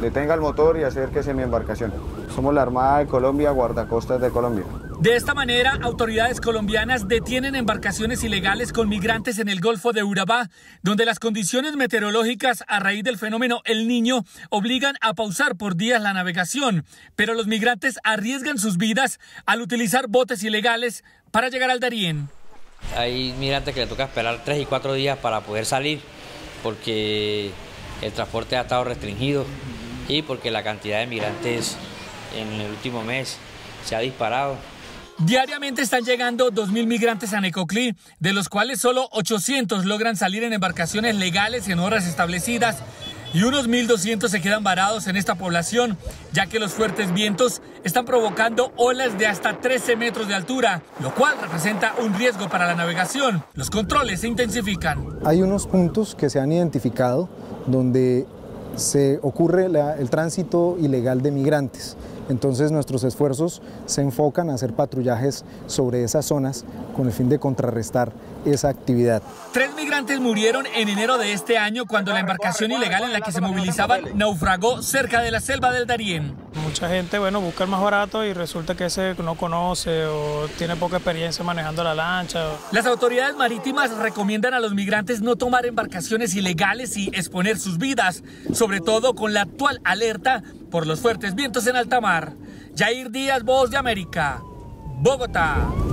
detenga el motor y acérquese a mi embarcación. Somos la Armada de Colombia, guardacostas de Colombia. De esta manera, autoridades colombianas detienen embarcaciones ilegales con migrantes en el Golfo de Urabá, donde las condiciones meteorológicas a raíz del fenómeno El Niño obligan a pausar por días la navegación, pero los migrantes arriesgan sus vidas al utilizar botes ilegales para llegar al Darién. Hay migrantes que le toca esperar 3 y 4 días para poder salir porque el transporte ha estado restringido y porque la cantidad de migrantes en el último mes se ha disparado. Diariamente están llegando 2.000 migrantes a Necoclí, de los cuales solo 800 logran salir en embarcaciones legales en horas establecidas y unos 1.200 se quedan varados en esta población, ya que los fuertes vientos están provocando olas de hasta 13 metros de altura, lo cual representa un riesgo para la navegación. Los controles se intensifican. Hay unos puntos que se han identificado donde se ocurre el tránsito ilegal de migrantes. Entonces nuestros esfuerzos se enfocan a hacer patrullajes sobre esas zonas con el fin de contrarrestar esa actividad. 3 migrantes murieron en enero de este año cuando la embarcación ilegal en la que se movilizaban naufragó cerca de la selva del Darién. Mucha gente, busca el más barato y resulta que ese no conoce o tiene poca experiencia manejando la lancha. Las autoridades marítimas recomiendan a los migrantes no tomar embarcaciones ilegales y exponer sus vidas, sobre todo con la actual alerta por los fuertes vientos en alta mar. Jair Díaz, Voz de América, Bogotá.